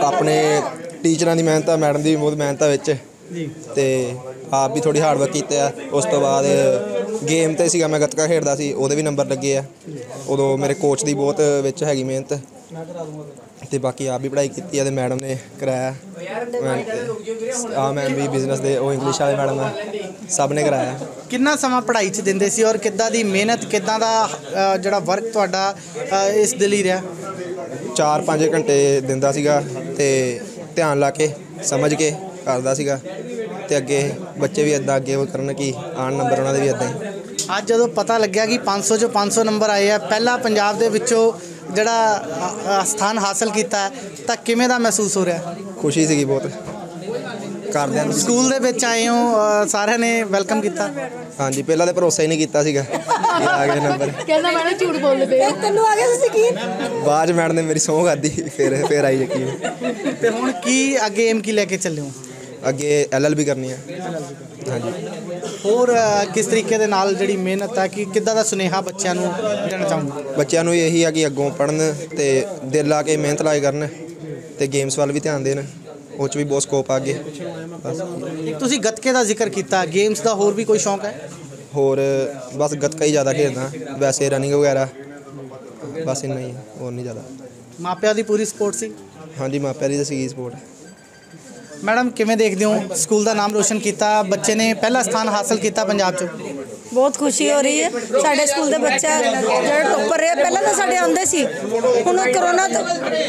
अपने टीचर की मेहनत, मैडम की बहुत मेहनत विच ते आप भी थोड़ी हार्ड वर्क किया। उस तो बाद गेम तो सीगा, मैं गतका खेडदा सी, ਉਹਦੇ भी नंबर लगे आ। उदों मेरे कोच की बहुत विच हैगी मेहनत ते बाकी आप भी पढ़ाई की है ते मैडम ने कराया। मैम भी बिजनेस दे वो इंग्लिश वाले मैडम सब ने कराया। कितना समा पढ़ाई च दिंदे सी और किद्दां दी मेहनत, किद्दां दा जिहड़ा वर्क तुहाडा इस दे लई रहा? 4-5 घंटे दिंदा सीगा ते ध्यान ला के समझ के करदा सीगा ते अगे बच्चे भी इदां अगे करन कि आन नंबर उन्हां दे भी इदां ही। ਅੱਜ ਜਦੋਂ पता लग्या कि 500 चों 500 नंबर आए आ, पहला पंजाब दे विचों ਜਿਹੜਾ ਸਥਾਨ ਹਾਸਲ ਕੀਤਾ ਤਾਂ ਕਿਵੇਂ ਦਾ ਮਹਿਸੂਸ ਹੋ ਰਿਹਾ? खुशी सी बहुत करदे ਸਕੂਲ ਦੇ ਵਿੱਚ ਆਏ ਹੋ, ਸਾਰਿਆਂ ਨੇ ਵੈਲਕਮ ਕੀਤਾ? हाँ जी, पहला तो भरोसा ही नहीं किया सीगा कि आ गए नंबर। कहना मैडम झूठ बोलदे पे तन्नू आ गया सी यकीन? बाद मैडम ने मेरी सौं खाधी, फिर आई यकीन। ਤੇ ਹੁਣ ਕੀ ਅੱਗੇ ਏਮ ਕੀ ਲੈ ਕੇ ਚੱਲੇ ਹੋ? अगे LLB करनी है। हाँ जी। ਹੋਰ ਕਿਸ ਤਰੀਕੇ ਦੇ ਨਾਲ ਜਿਹੜੀ ਮਿਹਨਤ ਹੈ ਕਿ ਕਿੱਦਾਂ ਦਾ ਸੁਨੇਹਾ ਬੱਚਿਆਂ ਨੂੰ ਦੇਣਾ ਚਾਹੂੰਗਾ? ਬੱਚਿਆਂ ਨੂੰ ਇਹੀ ਆ ਕਿ ਅੱਗੋਂ ਪੜ੍ਹਨ ਤੇ ਦਿਲ ਲਾ ਕੇ ਮਿਹਨਤ ਲਾਏ ਕਰਨ ਤੇ ਗੇਮਸ ਵੱਲ ਵੀ ਧਿਆਨ ਦੇਣ, ਉਹ 'ਚ ਵੀ ਬਹੁਤ ਸਕੋਪ ਆ ਅੱਗੇ। ਬਸ ਤੁਸੀਂ ਗੱਤਕੇ ਦਾ ਜ਼ਿਕਰ ਕੀਤਾ, ਗੇਮਸ ਦਾ ਹੋਰ ਵੀ ਕੋਈ ਸ਼ੌਂਕ ਹੈ? ਹੋਰ ਬਸ ਗੱਤਕਾ ਹੀ ਜ਼ਿਆਦਾ ਖੇਡਦਾ, ਵੈਸੇ ਰਨਿੰਗ ਵਗੈਰਾ ਬਸ ਇੰਨਾ ਹੀ, ਹੋਰ ਨਹੀਂ ਜ਼ਿਆਦਾ। ਮਾਪਿਆਂ ਦੀ ਪੂਰੀ ਸਪੋਰਟ ਸੀ? ਹਾਂਜੀ, ਮਾਪਿਆਂ ਦੀ ਤਾਂ ਸੀਗੀ ਸਪੋਰਟ। ਮੈਡਮ ਕਿਵੇਂ ਦੇਖਦੇ ਹੋ ਸਕੂਲ ਦਾ ਨਾਮ ਰੋਸ਼ਨ ਕੀਤਾ, ਬੱਚੇ ਨੇ ਪਹਿਲਾ ਸਥਾਨ ਹਾਸਲ ਕੀਤਾ ਪੰਜਾਬ 'ਚ? बहुत खुशी हो रही है। साढ़े स्कूल के बच्चा जो टॉपर रहे, पहले तो साढ़े आते सी, हुण करोना तो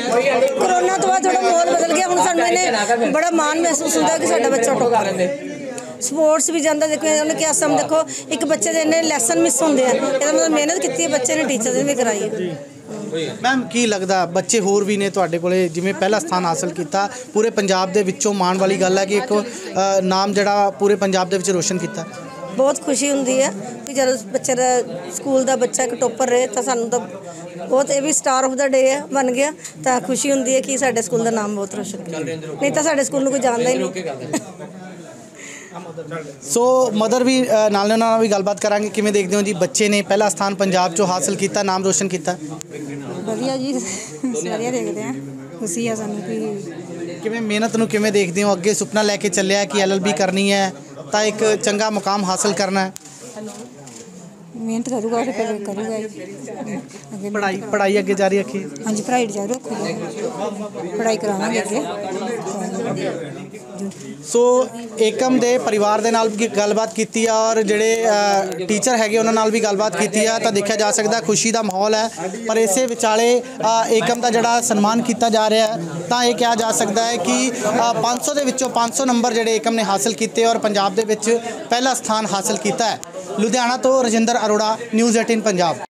बाद थोड़ा माहौल बदल गया, हुण सानूं इन्हें बड़ा मान महसूस होता कि साडा बच्चा टॉपर है। स्पोर्ट्स भी जाता, देखो उन्हें क्या सम, देखो एक बच्चे के इन्ने लैसन मिस होंगे, इसका मतलब मेहनत की है बच्चे ने, टीचर ने भी कराई है। मैम की लगता ਬੱਚੇ ਹੋਰ ਵੀ ਨੇ ਤੁਹਾਡੇ ਕੋਲੇ ਜਿਵੇਂ ਪਹਿਲਾ ਸਥਾਨ ਹਾਸਲ ਕੀਤਾ, ਪੂਰੇ ਪੰਜਾਬ ਦੇ ਵਿੱਚੋਂ ਮਾਣ ਵਾਲੀ ਗੱਲ ਹੈ ਕਿ ਇੱਕ ਨਾਮ ਜਿਹੜਾ ਪੂਰੇ ਪੰਜਾਬ ਦੇ ਵਿੱਚ ਰੋਸ਼ਨ ਕੀਤਾ? बहुत खुशी होंदी है कि जब बच्चे का स्कूल का बच्चा एक टॉपर रहे तो सानू तो बहुत, ये भी स्टार ऑफ द डे है बन गया, तो खुशी होंदी है कि साडे स्कूल का नाम बहुत रोशन किया, नहीं तो साडे स्कूल कोई जानता ही नहीं। ਸੋ ਮਦਰ ਵੀ ਨਾਲ ਉਹਨਾਂ ਨਾਲ ਵੀ ਗੱਲਬਾਤ ਕਰਾਂਗੇ। ਕਿਵੇਂ ਦੇਖਦੇ ਹੋ ਜੀ, ਬੱਚੇ ਨੇ ਪਹਿਲਾ ਸਥਾਨ ਪੰਜਾਬ 'ਚੋਂ ਹਾਸਲ ਕੀਤਾ, ਨਾਮ ਰੋਸ਼ਨ ਕੀਤਾ? ਵਧੀਆ ਜੀ, ਵਧੀਆ ਦੇਖਦੇ ਆ, ਖੁਸ਼ੀ ਆ ਸਾਨੂੰ ਕਿ ਕਿਵੇਂ ਮਿਹਨਤ ਨੂੰ ਕਿਵੇਂ ਦੇਖਦੇ ਹੋ? ਅੱਗੇ ਸੁਪਨਾ ਲੈ ਕੇ ਚੱਲਿਆ ਕਿ LLB ਕਰਨੀ ਹੈ ਤਾਂ ਇੱਕ ਚੰਗਾ ਮੁਕਾਮ ਹਾਸਲ ਕਰਨਾ ਹੈ? ਮਿਹਨਤ ਕਰੂਗਾ ਤੇ ਫਿਰ ਕਰੂਗਾ ਅੱਗੇ। ਪੜ੍ਹਾਈ ਅੱਗੇ ਜਾਰੀ ਰੱਖੀ? ਹਾਂਜੀ, ਪੜ੍ਹਾਈ ਜਾਰੀ ਰੱਖੂਗਾ, ਪੜ੍ਹਾਈ ਕਰਾਵਾਂਗੇ ਅੱਗੇ। ਸੋ ਏਕਮ ਦੇ ਪਰਿਵਾਰ ਦੇ ਨਾਲ ਵੀ ਗੱਲਬਾਤ ਕੀਤੀ ਆ ਔਰ ਜਿਹੜੇ ਟੀਚਰ ਹੈਗੇ ਉਹਨਾਂ ਨਾਲ ਵੀ ਗੱਲਬਾਤ ਕੀਤੀ ਆ, ਤਾਂ ਦੇਖਿਆ ਜਾ ਸਕਦਾ ਖੁਸ਼ੀ ਦਾ ਮਾਹੌਲ ਹੈ। ਪਰ ਇਸੇ ਵਿਚਾਲੇ ਏਕਮ ਦਾ ਜਿਹੜਾ ਸਨਮਾਨ ਕੀਤਾ ਜਾ ਰਿਹਾ ਹੈ, ਤਾਂ ਇਹ ਕਿਹਾ ਜਾ ਸਕਦਾ ਹੈ ਕਿ 500 ਦੇ ਵਿੱਚੋਂ 500 ਨੰਬਰ ਜਿਹੜੇ ਏਕਮ ਨੇ ਹਾਸਲ ਕੀਤੇ ਔਰ ਪੰਜਾਬ ਦੇ ਵਿੱਚ ਪਹਿਲਾ ਸਥਾਨ ਹਾਸਲ ਕੀਤਾ ਹੈ। ਲੁਧਿਆਣਾ ਤੋਂ ਰਜਿੰਦਰ ਅਰੋੜਾ, ਨਿਊਜ਼ 18 ਪੰਜਾਬ।